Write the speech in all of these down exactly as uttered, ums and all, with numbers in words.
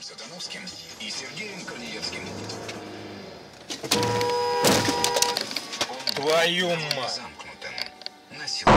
Сатановским и Сергеем Корнеевским. Твою мать! Замкнутым на силу.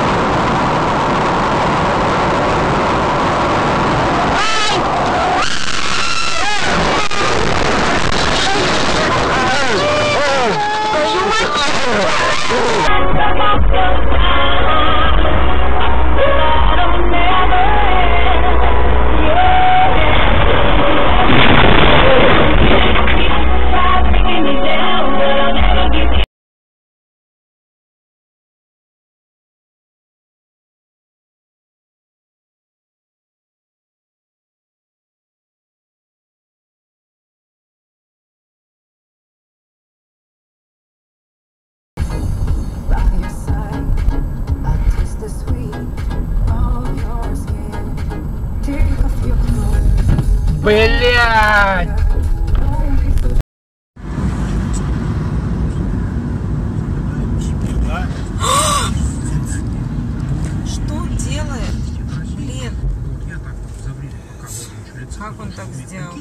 Блядь! Что делает? Блин. Как он так сделал?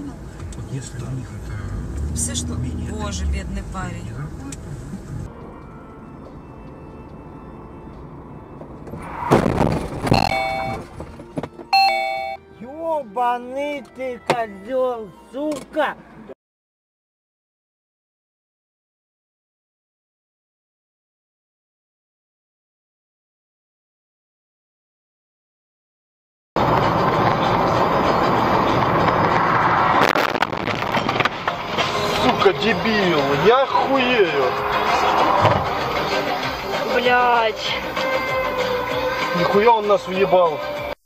Все что? Боже, бедный парень. Ёбаный ты козел, сука! Сука, дебил, я хуею. Блять. Нихуя он нас въебал.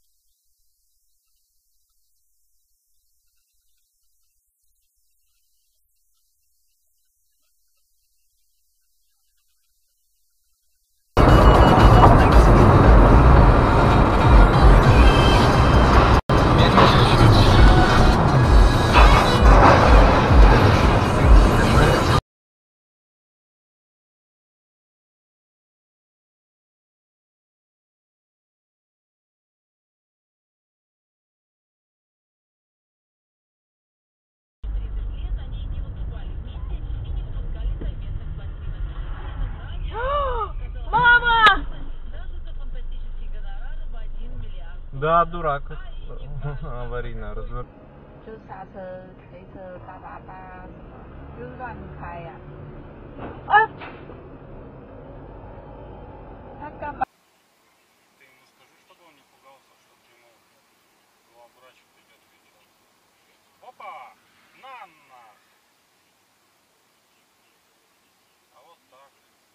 Да, дурак. Аварийно разворот. 就刹车、开车、叭叭叭，就乱开呀、啊！啊！他干嘛？ Ты ему скажи, чтобы он не пугался, чтобы ему новобрачек придет вечером. Опа! На нас! А вот так.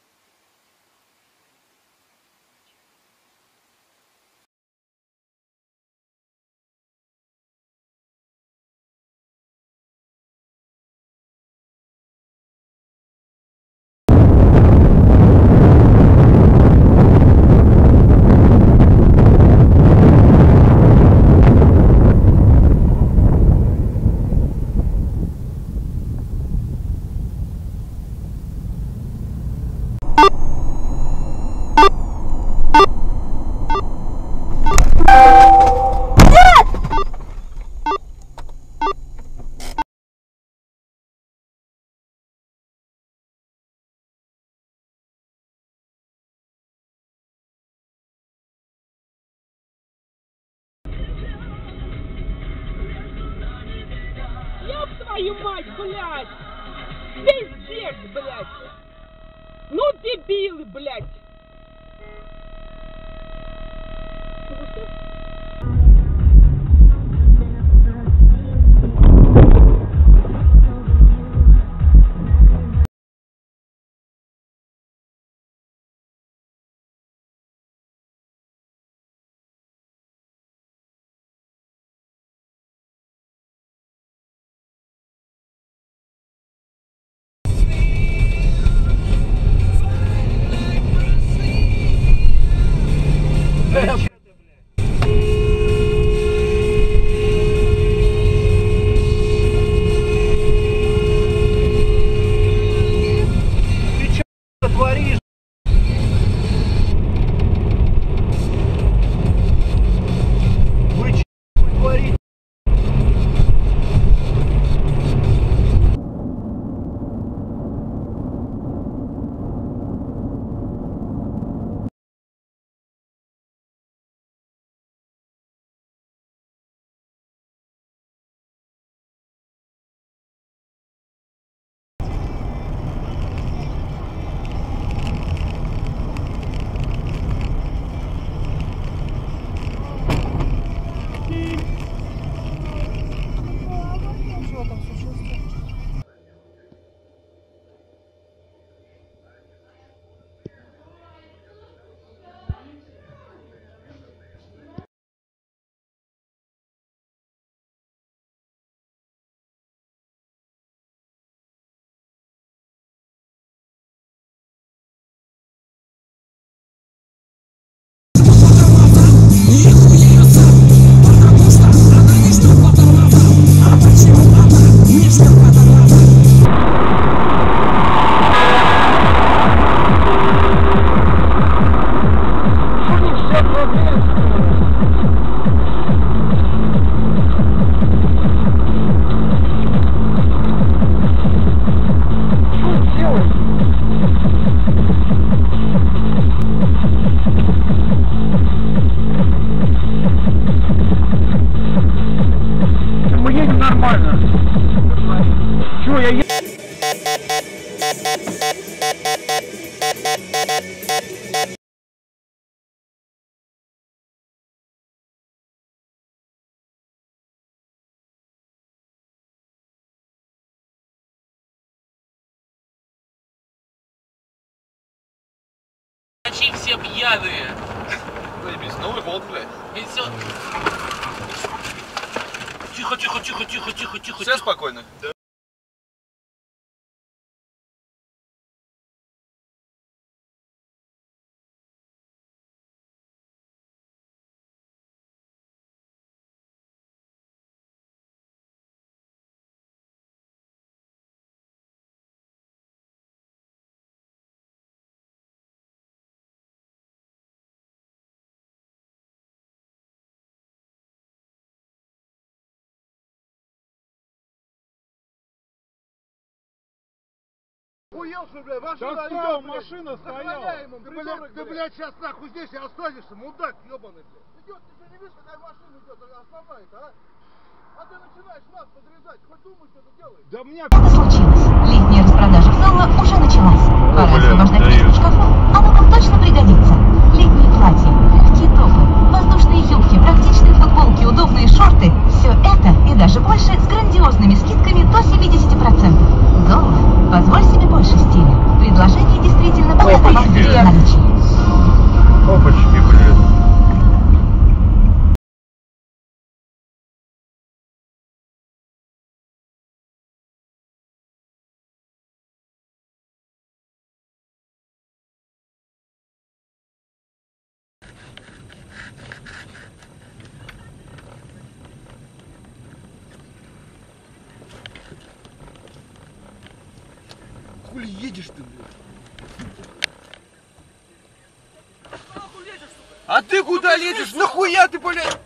Ёб твою мать, блядь! Пиздец, блядь! Ну дебилы, блядь! нормально. Чё, я е... Все пьяные. Заебись, Новый год, блядь. И все. Тихо, тихо, тихо, тихо, тихо, тихо. Все спокойно. Хуел, что, блядь, машина Да идет, стал, блядь. машина стояла. Захваляем им, придурок, ты, блядь, сейчас нахуй здесь и останешься, мудак ебаный, блядь. Идет, ты что, не видишь, какая машина идет, основная-то, а? А ты начинаешь нас подрезать, хоть думай, что ты делаешь. Да мне... Это случилось. Летняя распродажа Золла уже началась. Пора освобождать место в шкафу, оно вам точно пригодится. Летние платья, легкие топы, воздушные юбки, практичные футболки, удобные шорты. Все это и даже больше с грандиозными скидками до семидесяти процентов. Золла, позволь себе больше стиля. Предложение действительно полагается в наличии. Опачки, блин. Хули едешь ты, блядь? А ты куда лезешь? Нахуя ты, блядь?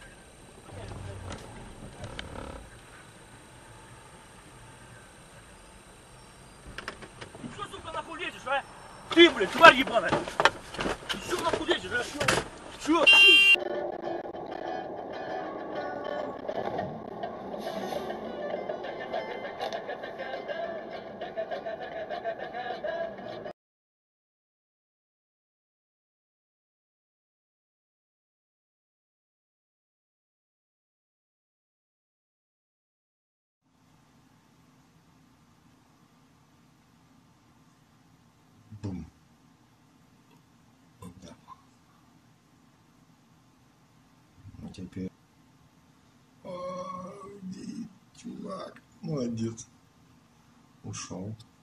Что, сука, нахуй лезешь, а? Ты, блядь, тварь ебаная. Что нахуй лезешь, а? Что? Бум. Да. Ну теперь... О, чувак, молодец. Ушел.